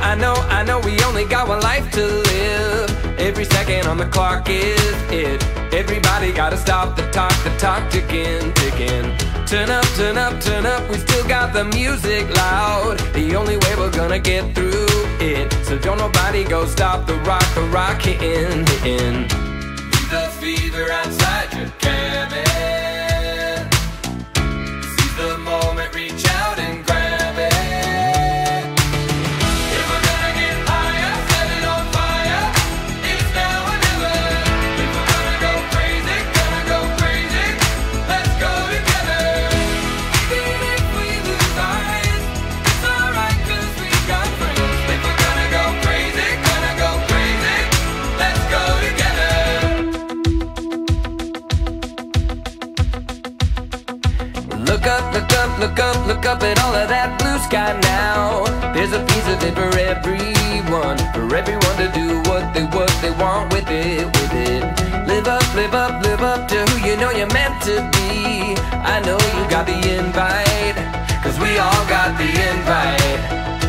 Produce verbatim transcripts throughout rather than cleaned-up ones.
I know, I know we only got one life to live. Every second on the clock is it. Everybody gotta stop the talk, the talk ticking, ticking. Turn up, turn up, turn up, we still got the music loud. The only way we're gonna get through it. So don't nobody go stop the rock, the rock hitting, hitting. Leave the fever outside your cabin. Seize the moment, reach out and grab it. If we're gonna get higher, set it on fire. It's now or never. If we're gonna go crazy, gonna go crazy, let's go together. Even if we lose our heads, it's alright cause we got friends. If we're gonna go crazy, gonna go crazy, let's go together. Look up, look up, look up, look up at all of that blue sky now. There's a piece of it for everyone, for everyone to do what they, what they want with it, with it. Live up, live up, live up to who you know you're meant to be. I know you got the invite, cause we all got the invite.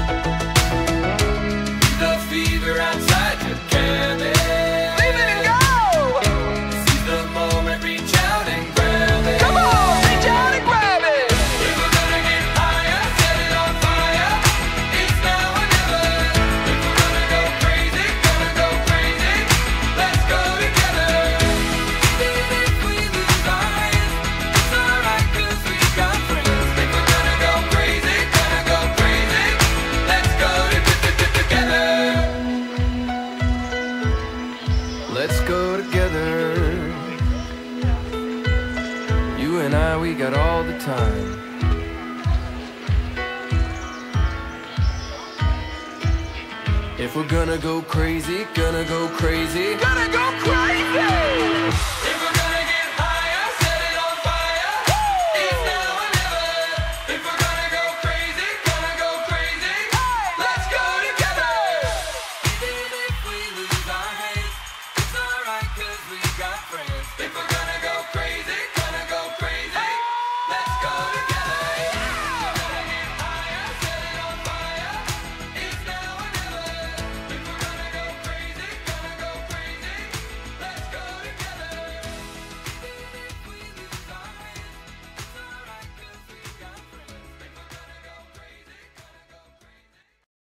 The fever outside your cabin. Leave it and go! Seize the moment, reach out and grab it. Come on, reach out and grab it. If we're gonna get higher, set it on fire. It's now or never. If we're gonna go crazy, gonna go crazy, let's go together. Even if we lose our heads, it's alright cause we got friends. If we're gonna go crazy, gonna go crazy, let's go together. Let's go together. You and I, we got all the time. If we're gonna go crazy, gonna go crazy, gonna go